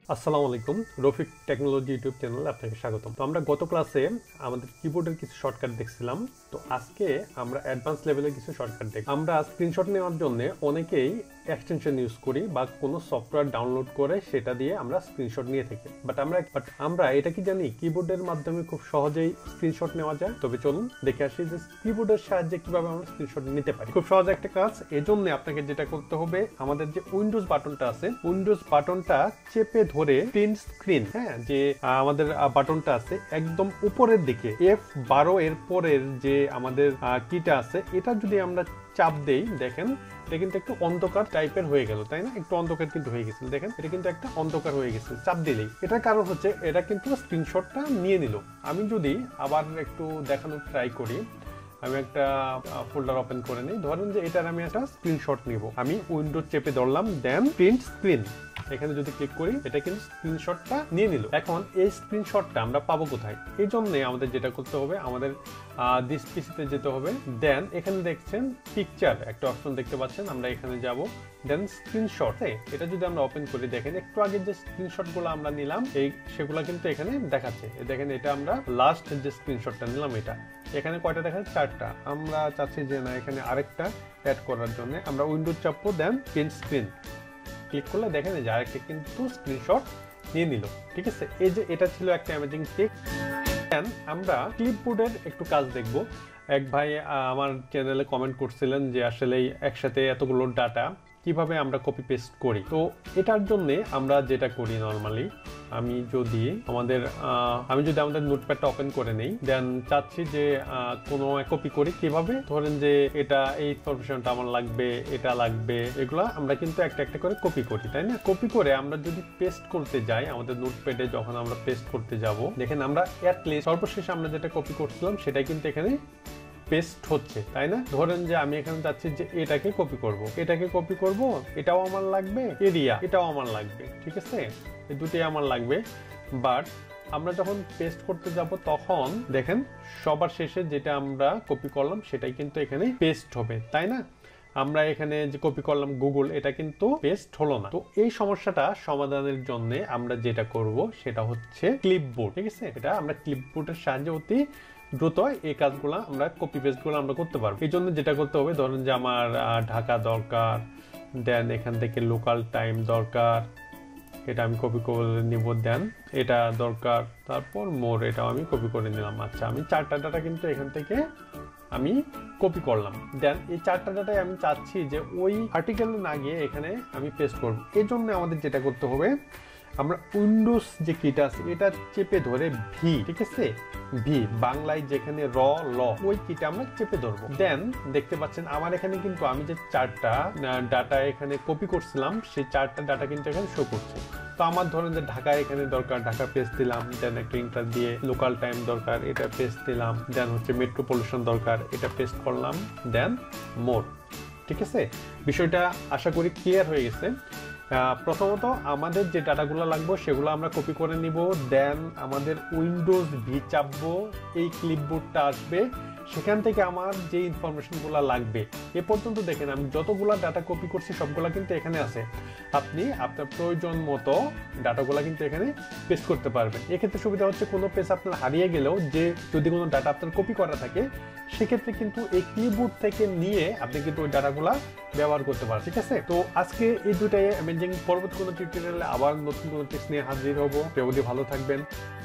আসসালামু আলাইকুম Rafiq technology YouTube চ্যানেলে আপনাকে স্বাগতম। তো আমরা গত ক্লাসে আমাদের কিবোর্ডের কিছু শর্টকাট দেখছিলাম। তো আজকে আমরা অ্যাডভান্স লেভেলের কিছু শর্টকাট দেখব। আমরা স্ক্রিনশট নেওয়ার জন্য অনেকেই এক্সটেনশন ইউজ করি বা কোনো সফটওয়্যার ডাউনলোড করে সেটা দিয়ে আমরা স্ক্রিনশট নিয়ে থাকি। বাট আমরা এটা কি জানি কিবোর্ডের মাধ্যমে খুব সহজেই স্ক্রিনশট নেওয়া যায়? তবে চলুন দেখে আসি যে কিবোর্ডের সাহায্যে কিভাবে আমরা স্ক্রিনশট নিতে পারি। খুব সহজ একটা কাজ। এজন্য আপনাকে যেটা করতে হবে, আমাদের যে উইন্ডোজ বাটনটা আছে, উইন্ডোজ বাটনটা চেপে ধরে প্রিন্ট স্ক্রিন, যে আমাদের বাটনটা আছে একদম উপরের দিকে F12 এর পরের যে আমাদের কিটা আছে, এটা যদি আমরা চাপ দেই, দেখেন এটা কিন্তু একটু অন্ধকার টাইপের হয়ে গেল, তাই না? একটু অন্ধকার কিন্তু হয়ে গেছে, দেখেন এটা কিন্তু একটা অন্ধকার হয়ে গেছে চাপ দিলেই। এটার কারণ হচ্ছে এটা কিন্তু স্ক্রিনশটটা নিয়ে নিল। আমি যদি আবার একটু দেখানোর ট্রাই করি, আমি একটা ফোল্ডার ওপেন করে নিই। ধরেন যে এটার আমি একটা স্ক্রিনশট নিব। আমি উইন্ডো চেপে ধরলাম, দেন প্রিন্ট স্ক্রিন, এখানে যদি ক্লিক করি এটা কিন্তু স্ক্রিনশটটা নিয়ে নিল। এখন এই স্ক্রিনশটটা আমরা পাবো কোথায়? এই জন্য আমাদের যেটা করতে হবে, আমাদের দিস পিসিতে যেতে হবে। দেন এখানে দেখছেন পিকচার একটা অপশন দেখতে পাচ্ছেন, আমরা এখানে যাব। দেন স্ক্রিনশট, এটা যদি আমরা ওপেন করি, দেখেন একটু আগে যে স্ক্রিনশটগুলো আমরা নিলাম সেগুলো কিন্তু এখানে দেখাচ্ছে। দেখেন এটা আমরা লাস্ট যে স্ক্রিনশটটা নিলাম, এটা এখানে কয়টা দেখাচ্ছে? 4টা। আমরা চাচ্ছি যে না, এখানে আরেকটা অ্যাড করার জন্য আমরা উইন্ডো চাপবো, দেন প্রিন্ট স্ক্রিন ক্লিক করলে দেখেন যে আরেকটা কিন্তু স্ক্রিনশট নিয়ে নিল। ঠিক আছে, এই যে এটা ছিল একটা অ্যামেজিং ট্রিক। আমরা ক্লিপবোর্ডের একটু কাজ দেখব। এক ভাই আমার চ্যানেলে কমেন্ট করছিলেন যে আসলে একসাথে এতগুলো ডাটা কিভাবে আমরা কপি পেস্ট করি। তো এটার জন্য আমরা যেটা করি নরমালি, আমি যদি আমাদের নোটপ্যাডটা ওপেন করে নেই, দেন চাচ্ছি যে কোনো কপি করি। কিভাবে? ধরেন যে এটা এই ইনফরমেশনটা আমার লাগবে, এটা লাগবে, এগুলা আমরা কিন্তু একটা একটা করে কপি করি, তাই না? কপি করে আমরা যদি পেস্ট করতে যাই আমাদের নোটপ্যাডে, যখন আমরা পেস্ট করতে যাব, দেখেন আমরা অ্যাটলিস্ট সর্বশেষে আমরা যেটা কপি করছিলাম সেটাই কিন্তু এখানে পেস্ট হচ্ছে, তাই না? ধরেন যে আমি এখানে চাচ্ছি যে এটাকে কপি করব, এটাও আমার লাগবে, এরিয়া এটাও আমার লাগবে, ঠিক আছে? এই দুটোই আমার লাগবে। বাট আমরা যখন পেস্ট করতে যাব তখন দেখেন সবার শেষে যেটা আমরা কপি করলাম সেটাই কিন্তু এখানে পেস্ট হবে, তাই না? আমরা এখানে যে কপি করলাম গুগল, এটা কিন্তু পেস্ট হলো না। তো এই সমস্যাটা সমাধানের জন্য আমরা যেটা করব সেটা হচ্ছে ক্লিপবোর্ড, ঠিক আছে? এটা আমরা ক্লিপবোর্ডের সাহায্যে অতি দ্রুত এই কাজগুলো আমরা কপি পেস্ট গুলো আমরা করতে পারবো। এই জন্য যেটা করতে হবে, ধরেন যে আমার ঢাকা দরকার, দেন এখান থেকে লোকাল টাইম দরকার, এটা আমি কপি করে নিব। দেন এটা দরকার, তারপর মোর, এটাও আমি কপি করে নিলাম। আচ্ছা, আমি 4টা ডাটা কিন্তু এখান থেকে আমি কপি করলাম। দেন এই 4টা ডাটাই আমি চাচ্ছি যে ওই আর্টিকেলে না গিয়ে এখানে আমি পেস্ট করব। এই জন্য আমাদের যেটা করতে হবে, আমরা উইন্ডোজ যে কিটা আছে এটা চেপে ধরে ভি, ঠিক আছে, ভি বাংলায় যেখানে ল ওই কিটা আমরা চেপে ধরবো। দেন দেখতে পাচ্ছেন আমার এখানে কিন্তু আমি যে 4টা ডাটা এখানে কপি করছিলাম সেই 4টা ডাটা কিন্তু এখানে শো করছে। তো আমার ধরেন যে ঢাকা এখানে দরকার, ঢাকা পেস্ট দিলাম। দেন একটা ইন্টার দিয়ে লোকাল টাইম দরকার, এটা পেস্ট দিলাম। দেন হচ্ছে মেট্রোপলিউশন দরকার, এটা পেস্ট করলাম। দেন মোর, ঠিক আছে? বিষয়টা আশা করি ক্লিয়ার হয়ে গেছে। প্রথমত আমাদের যে ডাটাগুলো লাগবে সেগুলো আমরা কপি করে নিব। দেন আমাদের উইন্ডোজ ভি চাপবো, এই ক্লিপবোর্ডটা আসবে, সেখান থেকে আমার যে ইনফরমেশনগুলো লাগবে এ পর্যন্ত দেখেন আমি যতগুলো ডাটা কপি করছি সবগুলো কিন্তু এখানে আছে। আপনি আপনার প্রয়োজন মতো ডাটাগুলো কিন্তু এখানে পেস্ট করতে পারবেন। এক্ষেত্রে সুবিধা হচ্ছে কোনো পেজ আপনার হারিয়ে গেলেও, যে যদি কোনো ডাটা আপনার কপি করা থাকে, সেক্ষেত্রে কিন্তু এই কিবোর্ড থেকে নিয়ে আপনি কিন্তু ওই ডাটাগুলা ব্যবহার করতে পারেন, ঠিক আছে? তো আজকে এই দুটাই অ্যামেজিং। পরবর্তী কোনো টিউটোরিয়ালে আবার নতুন কোনো টিপস নিয়ে হাজির হবো। ভালো থাকবেন।